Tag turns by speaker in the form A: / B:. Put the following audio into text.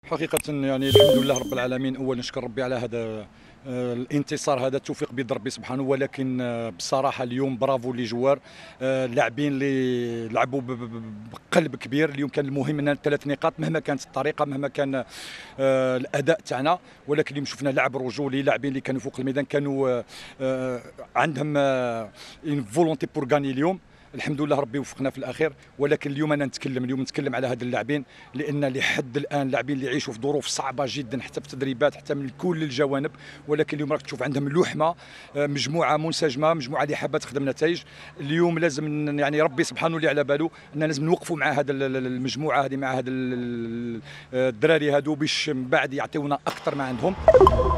A: حقيقة يعني الحمد لله رب العالمين. أولا نشكر ربي على هذا الانتصار، هذا التوفيق بيد ربي سبحانه. ولكن بصراحة اليوم برافو لي جوار، اللاعبين اللي لعبوا بقلب كبير. اليوم كان المهم ان 3 نقاط مهما كانت الطريقة، مهما كان الأداء تاعنا. ولكن اليوم شفنا لعب رجولي، لاعبين اللي كانوا فوق الميدان كانوا عندهم اون فولونتي بور غاني اليوم. الحمد لله ربي وفقنا في الاخير. ولكن اليوم انا نتكلم على هاد اللاعبين، لان لحد الان لاعبين اللي يعيشوا في ظروف صعبه جدا، حتى في التدريبات، حتى من كل الجوانب. ولكن اليوم راك تشوف عندهم لحمه، مجموعه منسجمه، مجموعه اللي حابه تخدم نتائج. اليوم لازم يعني ربي سبحانه اللي على باله ان لازم نوقفوا مع هذا المجموعه هذه، مع هذا الدراري هادو، باش من بعد يعطيونا اكثر ما عندهم.